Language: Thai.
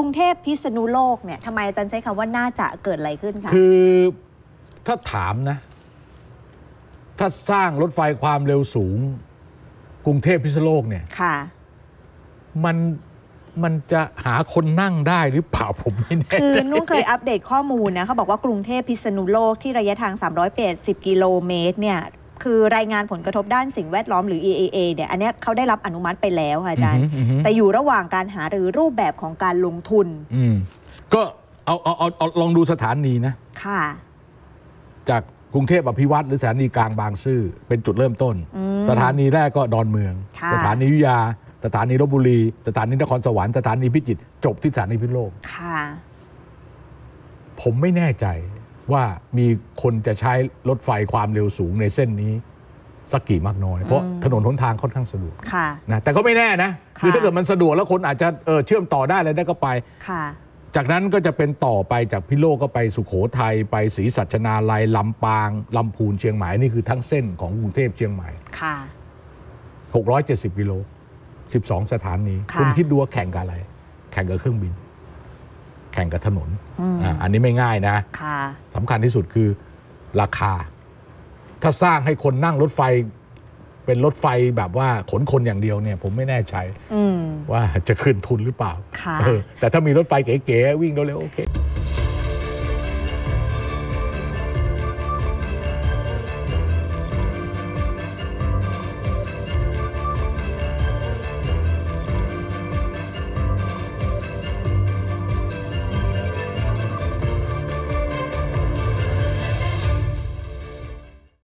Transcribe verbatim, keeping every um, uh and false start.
รุงเทพพิษณุโลกเนี่ยทำไมอาจารย์ใช้คำว่าน่าจะเกิดอะไรขึ้นคะคือถ้าถามนะถ้าสร้างรถไฟความเร็วสูงกรุงเทพพิษณุโลกเนี่ยค่ะมันมันจะหาคนนั่งได้หรือเปล่าผมไม่แน่ใจคือนุ่งเคยอัปเดตข้อมูลนะเขาบอกว่ากรุงเทพพิษณุโลกที่ระยะทางสามร้อยแปดสิบกิโลเมตรเนี่ยคือรายงานผลกระทบด้านสิ่งแวดล้อมหรือ อี เอ เอ เนี่ยอันนี้เขาได้รับอนุมัติไปแล้วค่ะอาจารย์แต่อยู่ระหว่างการหารือรูปแบบของการลงทุนอืมก็เอาเอาเอาเอาลองดูสถานีนะค่ะจากกรุงเทพอภิวัตรหรือสถานีกลางบางซื่อเป็นจุดเริ่มต้นสถานีแรกก็ดอนเมืองสถานีอยุธยาสถานีลพบุรีสถานีนครสวรรค์สถานีพิจิตรจบที่สถานีพิษณุโลกค่ะผมไม่แน่ใจว่ามีคนจะใช้รถไฟความเร็วสูงในเส้นนี้สักกี่มากน้อยเพราะถนนหนทางค่อนข้างสะดวกนะแต่ก็ไม่แน่นะคือถ้าเกิดมันสะดวกแล้วคนอาจจะเออเชื่อมต่อได้อะไรได้ก็ไปจากนั้นก็จะเป็นต่อไปจากพิษณุโลกก็ไปสุโขทัยไปศรีสัชนาลัยลำปางลำพูนเชียงใหม่นี่คือทั้งเส้นของกรุงเทพเชียงใหม่หกร้อยเจ็ดสิบกิโลสิบสองสถานีคุณคิดดูว่าแข่งกับอะไรแข่งกับเครื่องบินแข่งกับถนน อ, อันนี้ไม่ง่ายนะสำคัญที่สุดคือราคาถ้าสร้างให้คนนั่งรถไฟเป็นรถไฟแบบว่าขนคนอย่างเดียวเนี่ยผมไม่แน่ใจว่าจะขึ้นทุนหรือเปล่าแต่ถ้ามีรถไฟเก๋ๆวิ่งเร็วๆโอเค